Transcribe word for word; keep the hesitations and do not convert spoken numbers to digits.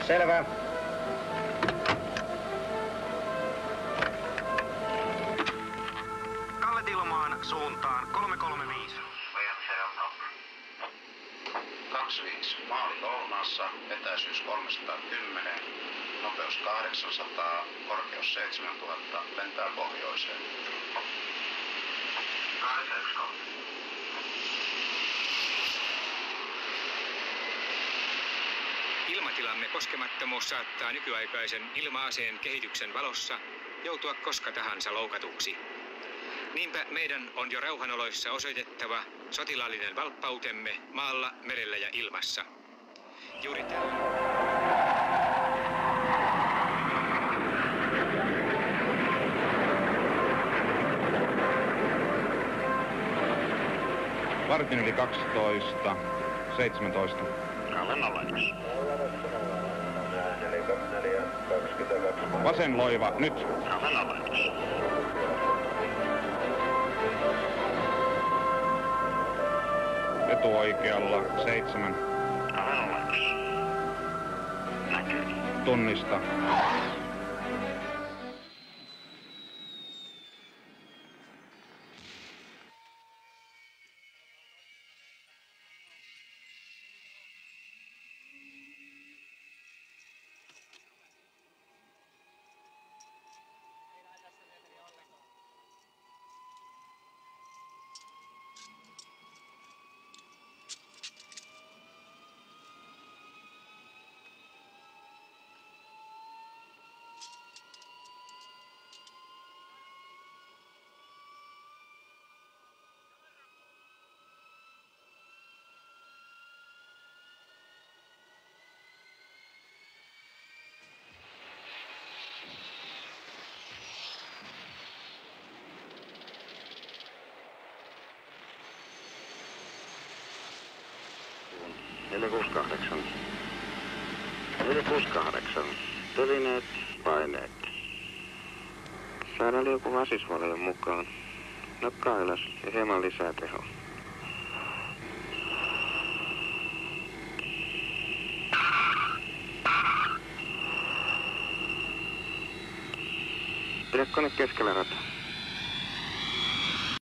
Selvä. Kalle Tilmaan suuntaan kolme kolme viisi. kaksikymmentäviisi. Maali lounaassa, etäisyys kolmesataakymmenen, nopeus kahdeksansataa, korkeus seitsemäntuhatta, lentää pohjoiseen. kahdeksansataayksi. Ilmatilamme koskemattomuus saattaa nykyaikaisen ilma-aseen kehityksen valossa joutua koska tahansa loukatuksi. Niinpä meidän on jo rauhanoloissa osoitettava sotilaallinen valppautemme maalla, merellä ja ilmassa. Juuri tällä... Vartin yli kaksitoista, seitsemäntoista. Kalle nolla yksi. Vasen loiva, nyt. Kalle nolla yksi. Etuoikealla, seitsemän. Kalle nolla yksi. Näkyy. Tunnista. neljä kuusi kahdeksan. neljä kuusi kahdeksan. Telineet, paineet. Saadaan liuku vasisvalojen mukaan. Nokkaa ylös ja hieman lisää tehoa. Pidä kone keskellä rataa.